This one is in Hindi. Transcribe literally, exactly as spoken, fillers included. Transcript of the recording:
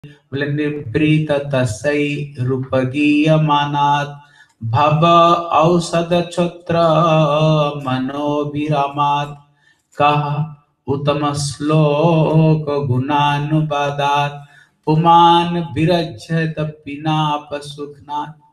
बोले निप्रीत तस्यै रूपगीयमानात् भव औषध क्षत्र मनोभिरामात् कः उत्तम श्लोक गुणानुवादात् पुमान् विरज्यत पिनाप सुखनात्।